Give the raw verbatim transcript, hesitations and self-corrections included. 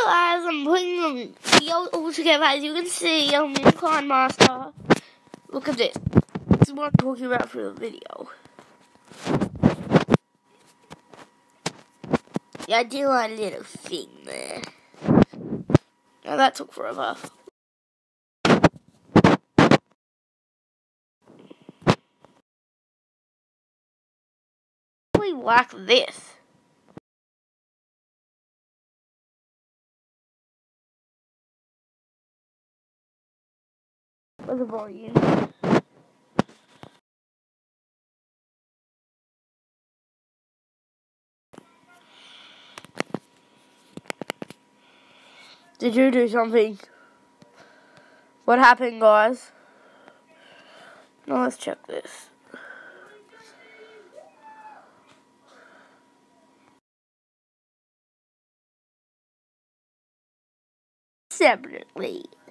guys, I'm putting the video all together. As you can see, I'm in Clan Master. Look at this. This is what I'm talking about for the video. Yeah, I did like a little thing there. Now that took forever. We like this. With the volume. Did you do something? What happened, guys? Now let's check this. Separately.